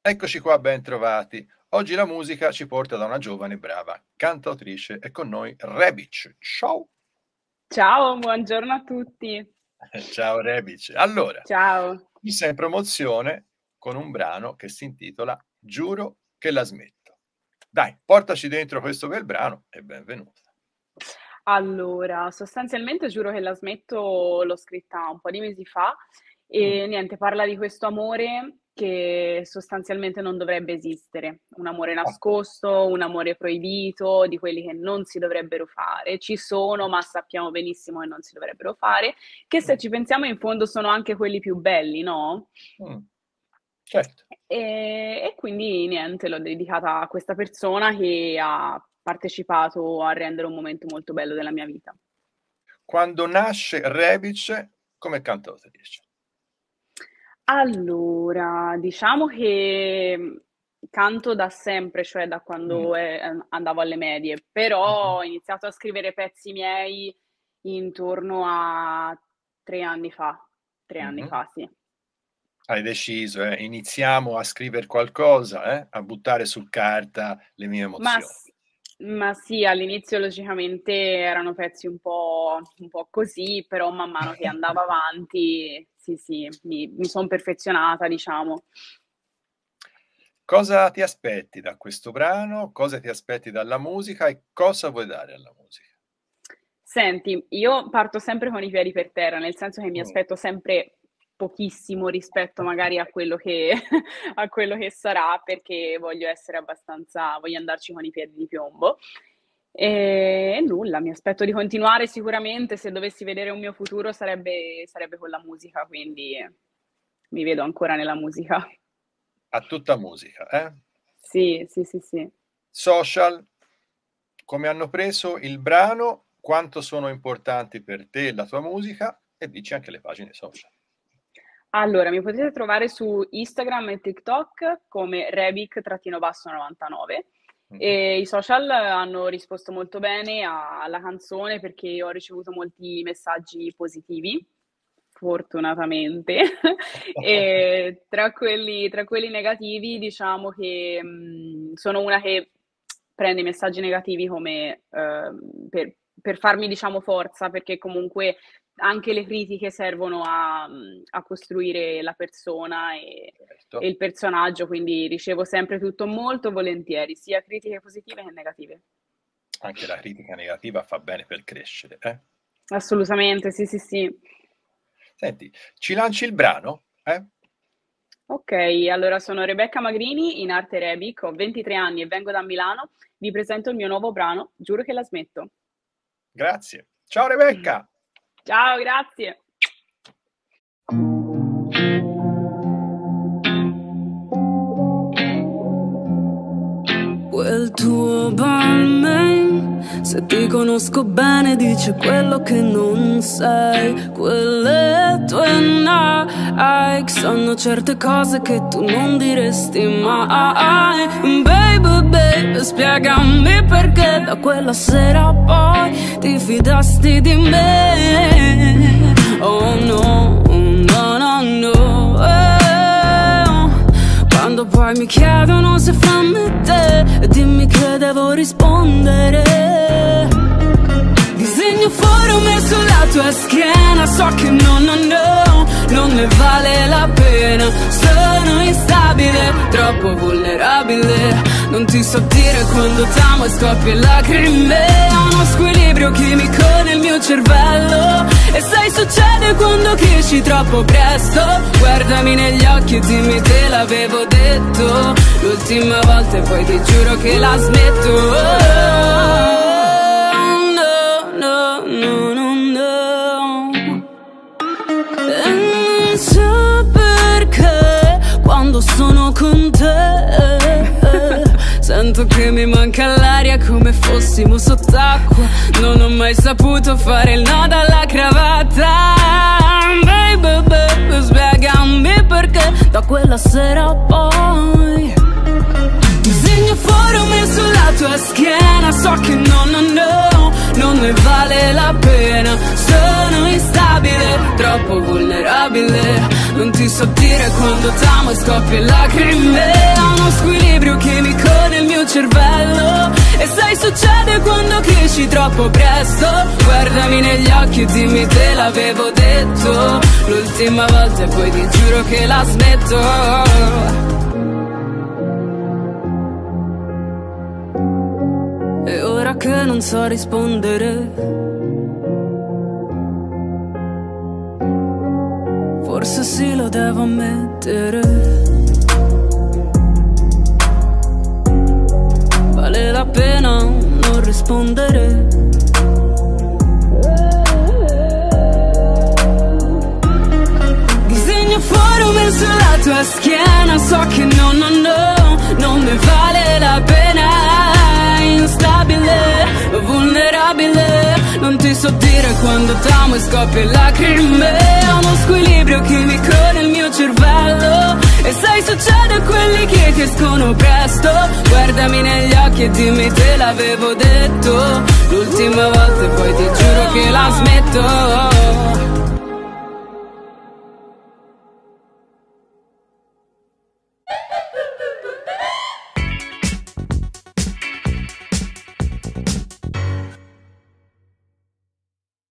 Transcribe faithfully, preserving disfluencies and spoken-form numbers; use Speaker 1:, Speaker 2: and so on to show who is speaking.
Speaker 1: Eccoci qua, ben trovati. Oggi la musica ci porta da una giovane brava cantautrice. È con noi Rebic. Ciao!
Speaker 2: Ciao, buongiorno a tutti.
Speaker 1: Ciao Rebic. Allora,
Speaker 2: Ciao.
Speaker 1: qui sei in promozione con un brano che si intitola Giuro che la smetto. Dai, portaci dentro questo bel brano e benvenuta.
Speaker 2: Allora, sostanzialmente Giuro che la smetto l'ho scritta un po' di mesi fa e
Speaker 1: Mh.
Speaker 2: niente, parla di questo amore che sostanzialmente non dovrebbe esistere. Un amore
Speaker 1: Ah.
Speaker 2: nascosto, un amore proibito, di quelli che non si dovrebbero fare. Ci sono, ma sappiamo benissimo che non si dovrebbero fare, che se
Speaker 1: Mh.
Speaker 2: ci pensiamo in fondo sono anche quelli più belli, no?
Speaker 1: Mh. Certo.
Speaker 2: E e quindi niente, l'ho dedicata a questa persona che ha partecipato a rendere un momento molto bello della mia vita.
Speaker 1: Quando nasce Rebic come cantautrice?
Speaker 2: Allora, diciamo che, mhmm, canto da sempre, cioè da
Speaker 1: Mh.
Speaker 2: quando, ehm, andavo alle medie,
Speaker 1: Mh-mh.
Speaker 2: però ho iniziato a scrivere pezzi miei intorno a tre anni fa. tre anni
Speaker 1: Mh-mh.
Speaker 2: fa, sì.
Speaker 1: Hai deciso, eh, iniziamo a scriver qualcosa, eh, a buttare su carta le mie
Speaker 2: Ma
Speaker 1: emozioni.
Speaker 2: s ma sì, all'inizio logicamente erano pezzi un po' un po' così, però man mano che andava avanti, sì, sì, mi mi son perfezionata, diciamo.
Speaker 1: Cosa ti aspetti da questo brano? Cosa ti aspetti dalla musica e cosa vuoi dare alla musica?
Speaker 2: Senti, io parto sempre con i piedi per terra, nel senso che mi
Speaker 1: Mh.
Speaker 2: aspetto sempre pochissimo rispetto magari a quello che a quello che sarà, perché voglio essere abbastanza voglio andarci con i piedi di piombo. Ehm, e nulla, mi aspetto di continuare sicuramente, se dovessi vedere un mio futuro sarebbe sarebbe con la musica, quindi mi vedo ancora nella musica.
Speaker 1: A tutta musica, eh?
Speaker 2: Sì, sì, sì, sì.
Speaker 1: Social, come hanno preso il brano, quanto sono importanti per te e la tua musica e dici anche le pagine social.
Speaker 2: Allora, mi potete trovare su Instagram e TikTok come rebic-novantanove
Speaker 1: Mh-mh.
Speaker 2: e i social hanno risposto molto bene a alla canzone perché ho ricevuto molti messaggi positivi, fortunatamente. E tra quelli tra quelli negativi diciamo che, mhmm, sono una che prende i messaggi negativi come, uhm, per per farmi diciamo forza, perché comunque anche le critiche servono a mhmm, a costruire la persona e e
Speaker 1: Certo,
Speaker 2: il personaggio, quindi ricevo sempre tutto molto volentieri, sia critiche positive che negative.
Speaker 1: anche la critica negativa fa bene per crescere, eh?
Speaker 2: Assolutamente, sì, sì, sì.
Speaker 1: Senti, ci lanci il brano? Eh?
Speaker 2: Okay, allora sono Rebecca Magrini, in arte Rebic, ho ventitré anni e vengo da Milano. Vi presento il mio nuovo brano, Giuro che la smetto.
Speaker 1: Grazie. Ciao Rebecca!
Speaker 2: Ciao, grazie.
Speaker 3: Quel tuo barman, se ti conosco bene, dice quello che non sei. Quelle tue Nike sanno certe cose che tu non diresti mai. Baby, baby, spiegami perché da quella sera poi ti fidasti di me. Oh no, no, no, no, eh. Quando poi mi chiedono se fra me e te, dimmi che devo rispondere. Disegno forme sulla tua schiena, so che no, no, no, non ne vale la pena. Sono instabile, troppo vulnerabile, non ti so dire quando t'amo e scoppia lacrime. Ho uno squilibrio chimico nel mio cervello e sai succede quando cresci troppo presto. Guardami negli occhi e dimmi te l'avevo detto l'ultima volta e poi ti giuro che la smetto. Oh, no, no, no, no. E non so perché quando sono con te sento che mi manca l'aria come fossimo sott'acqua. Non ho mai saputo fare il nodo alla cravatta. Baby, baby, spiegami perché da quella sera poi disegno forme sulla tua schiena. So che no, no, no, non ne vale la pena. Sono instabile, troppo vulnerabile. Non ti so dire quando t'amo e scoppia lacrime. Ho uno squilibrio chimico nel mio cervello e sai succede quando cresci troppo presto. Guardami negli occhi e dimmi te l'avevo detto l'ultima volta e poi ti giuro che la smetto. E ora che non so rispondere, forse sì lo devo ammettere. Vale la pena non rispondere. Disegno forum sulla tua schiena, so che no, no, no, non ne vale la pena. Instabile, vulnerabile, non ti so dire quando t'amo e scoppia lacrime. Ho uno squilibrio chimico nel mio cervello e sai succede a quelli che crescono presto. Guardami negli occhi e dimmi te l'avevo detto l'ultima volta e poi ti giuro che la smetto.